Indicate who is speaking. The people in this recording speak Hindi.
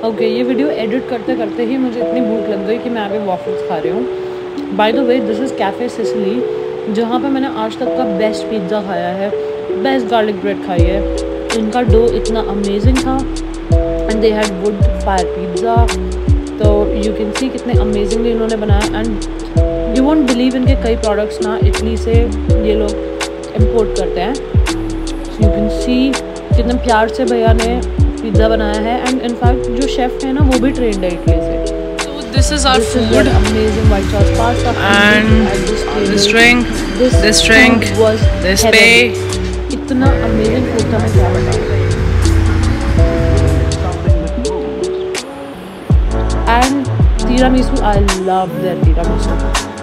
Speaker 1: ओके, ये वीडियो एडिट करते करते ही मुझे इतनी भूख लग गई कि मैं अभी वॉफल्स खा रही हूँ। By the way, this is cafe Sicily, जहाँ पे मैंने आज तक का बेस्ट पिज़्ज़ा खाया है, बेस्ट गार्लिक ब्रेड खाई है। इनका डो इतना अमेजिंग था and they had wood fire pizza, तो यू कैन सी कितने अमेजिंगली इन्होंने बनाया। एंड यू वोंट बिलीव, इनके कई प्रोडक्ट्स ना इटली से ये लोग इम्पोर्ट करते हैं। यू कैन सी कितने प्यार से भैया ने पिज़्ज़ा बनाया है एंड इनफैक्ट जो शेफ़ है ना वो भी ट्रेंड है इटली से।
Speaker 2: This is our food.
Speaker 1: Amazing white sauce pasta
Speaker 2: And this drink, this drink,
Speaker 1: was
Speaker 2: this
Speaker 1: heaven.
Speaker 2: pay.
Speaker 1: इतना अमेजिंग फूड था, मैं क्या बताऊँ। And tiramisu, I love their tiramisu.